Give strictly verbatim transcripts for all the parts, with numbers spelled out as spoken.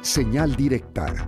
Señal directa.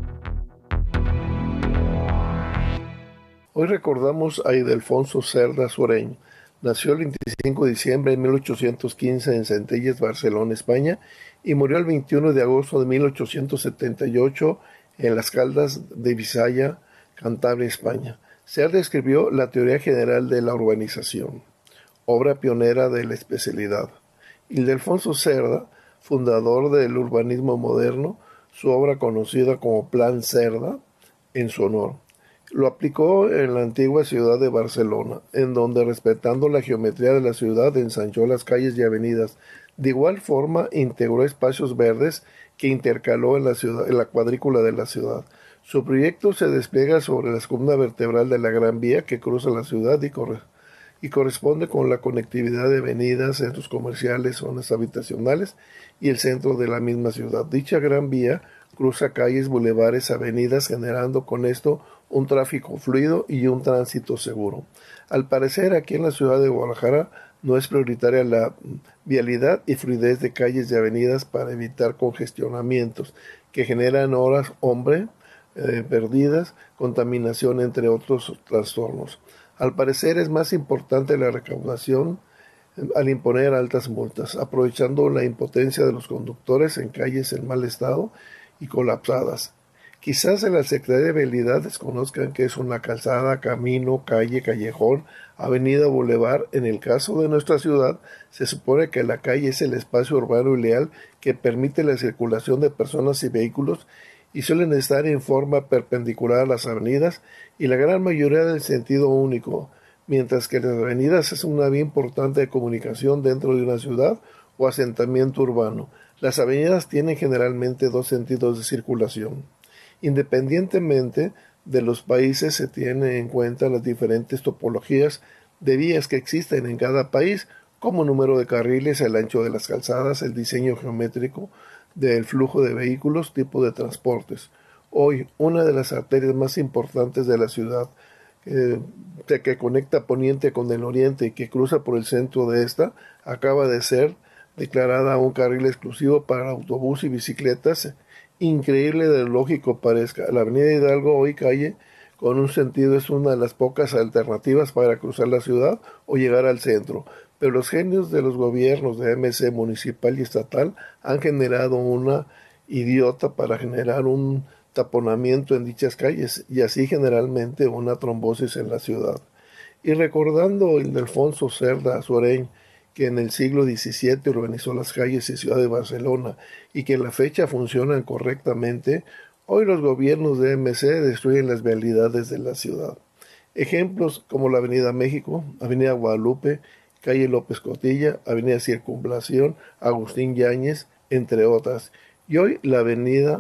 Hoy recordamos a Ildefonso Cerda Sureño. Nació el veinticinco de diciembre de mil ochocientos quince en Centelles, Barcelona, España, y murió el veintiuno de agosto de mil ochocientos setenta y ocho en Las Caldas de Bisaya, Cantabria, España. Cerda escribió La teoría general de la urbanización, obra pionera de la especialidad. Ildefonso Cerda, fundador del urbanismo moderno, su obra conocida como Plan Cerda, en su honor. Lo aplicó en la antigua ciudad de Barcelona, en donde, respetando la geometría de la ciudad, ensanchó las calles y avenidas. De igual forma, integró espacios verdes que intercaló en la ciudad, en la cuadrícula de la ciudad. Su proyecto se despliega sobre la columna vertebral de la Gran Vía que cruza la ciudad y, corre, y corresponde con la conectividad de avenidas, centros comerciales, zonas habitacionales y el centro de la misma ciudad. Dicha Gran Vía cruza calles, bulevares, avenidas, generando con esto un tráfico fluido y un tránsito seguro. Al parecer, aquí en la ciudad de Guadalajara no es prioritaria la vialidad y fluidez de calles y avenidas para evitar congestionamientos que generan horas hombre eh, perdidas, contaminación, entre otros trastornos. Al parecer es más importante la recaudación eh, al imponer altas multas, aprovechando la impotencia de los conductores en calles en mal estado y colapsadas. Quizás en la Secretaría de Vialidad desconozcan que es una calzada, camino, calle, callejón, avenida, bulevar. En el caso de nuestra ciudad, se supone que la calle es el espacio urbano ideal que permite la circulación de personas y vehículos y suelen estar en forma perpendicular a las avenidas y la gran mayoría del sentido único, mientras que las avenidas es una vía importante de comunicación dentro de una ciudad o asentamiento urbano. Las avenidas tienen generalmente dos sentidos de circulación. Independientemente de los países, se tienen en cuenta las diferentes topologías de vías que existen en cada país, como número de carriles, el ancho de las calzadas, el diseño geométrico del flujo de vehículos, tipo de transportes. Hoy, una de las arterias más importantes de la ciudad, eh, que conecta Poniente con el Oriente y que cruza por el centro de esta, acaba de ser declarada un carril exclusivo para autobús y bicicletas. Increíble de lógico parezca, la avenida Hidalgo, hoy calle con un sentido, es una de las pocas alternativas para cruzar la ciudad o llegar al centro, pero los genios de los gobiernos de M C municipal y estatal han generado una idiota para generar un taponamiento en dichas calles y así generalmente una trombosis en la ciudad. Y recordando el Ildefonso Cerda Sureño, que en el siglo diecisiete urbanizó las calles y ciudad de Barcelona y que en la fecha funcionan correctamente, hoy los gobiernos de M C destruyen las vialidades de la ciudad. Ejemplos como la Avenida México, Avenida Guadalupe, Calle López Cotilla, Avenida Circunvalación, Agustín Yáñez, entre otras. Y hoy la Avenida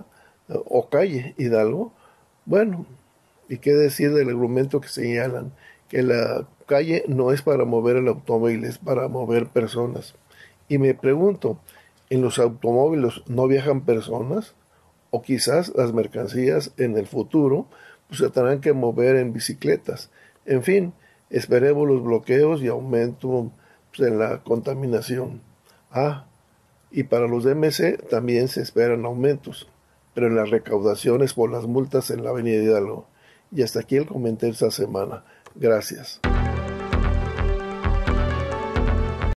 o Calle Hidalgo. Bueno, ¿y qué decir del argumento que señalan? Que la calle no es para mover el automóvil, es para mover personas. Y me pregunto, ¿en los automóviles no viajan personas? O quizás las mercancías en el futuro pues, se tendrán que mover en bicicletas. En fin, esperemos los bloqueos y aumento pues, en la contaminación. Ah, y para los D M C también se esperan aumentos, pero en las recaudaciones por las multas en la Avenida Hidalgo. Y hasta aquí el comentario esta semana. Gracias.